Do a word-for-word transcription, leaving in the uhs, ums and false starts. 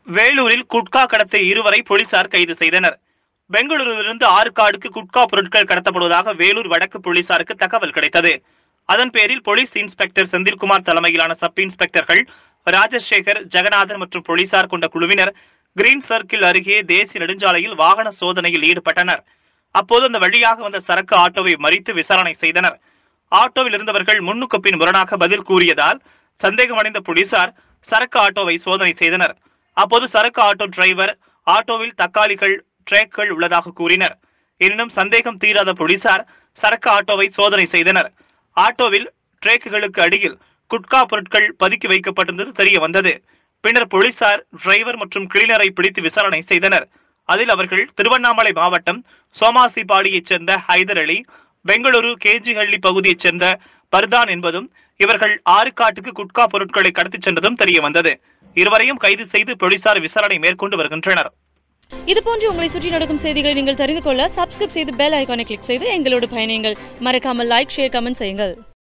வேலூரில் குட்கா கடத்திய இருவரை போலீசார் கைது செய்தனர். பெங்களூருவிலிருந்து ஆற்காடுக்கு குட்கா பொருட்கள் கடத்தப்படுவதாக வேலூர் வடக்கு போலீசாருக்கு தகவல் கிடைத்தது. அதன் பேரில் போலீஸ் இன்ஸ்பெக்டர் செந்தில்குமார் தலைமையிலான சப் இன்ஸ்பெக்டர்கள் ராஜசேகர், ஜெகநாதன் மற்றும் போலீசார் கொண்ட குழுவினர் கிரீன் சர்க்கிள் அருகே தேசிய நெடுஞ்சாலையில் வாகன சோதனையில் ஈடுபட்டனர். அப்போது அந்த வழியாக வந்த சரக்கு ஆட்டோவை மறித்து விசாரணை செய்தனர். ஆட்டோவில் இருந்தவர்கள் முன்னுக்கு பின் முரணாக பதில் கூறியதால் சந்தேகமடைந்த போலீசார் சரக்கு ஆட்டோவை சோதனை செய்தனர். அப்போது சரக்கு ஆட்டோ டிரைவர் ஆட்டோவில் தக்காளிகள், ட்ரேக்கள் உள்ளதாக கூறினர். எனினும் சந்தேகம் தீராத போலீசார் சரக்கு ஆட்டோவை சோதனை செய்தனர். ஆட்டோவில் ட்ரேக்குகளுக்கு அடியில் குட்கா பொருட்கள் பதுக்கி வைக்கப்பட்டிருந்தது தெரிய வந்தது. பின்னர் போலீசார் டிரைவர் மற்றும் கிளீனரை பிடித்து விசாரணை செய்தனர். அதில் அவர்கள் திருவண்ணாமலை மாவட்டம் சோமாசிபாடியைச் சேர்ந்த ஹைதர் அலி, பெங்களூரு கேஜிஹள்ளி பகுதியைச் சேர்ந்த பர்தான் என்பதும் இவர்கள் ஆறுகாட்டுக்கு குட்கா பொருட்களை கடத்திச் சென்றதும் தெரிய வந்தது. இருவரையும் கைது செய்து போலீசார் விசாரணை மேற்கொண்டு வருகின்றனர். இதுபோன்று உங்களை சுற்றி நடக்கும் செய்திகளை நீங்கள் தெரிந்து கொள்ள சப்ஸ்கிரைப் செய்து பெல் ஐகானை கிளிக் செய்து எங்களோடு பயணியுங்கள். மறக்காமல் லைக், ஷேர், கமெண்ட் செய்யுங்கள்.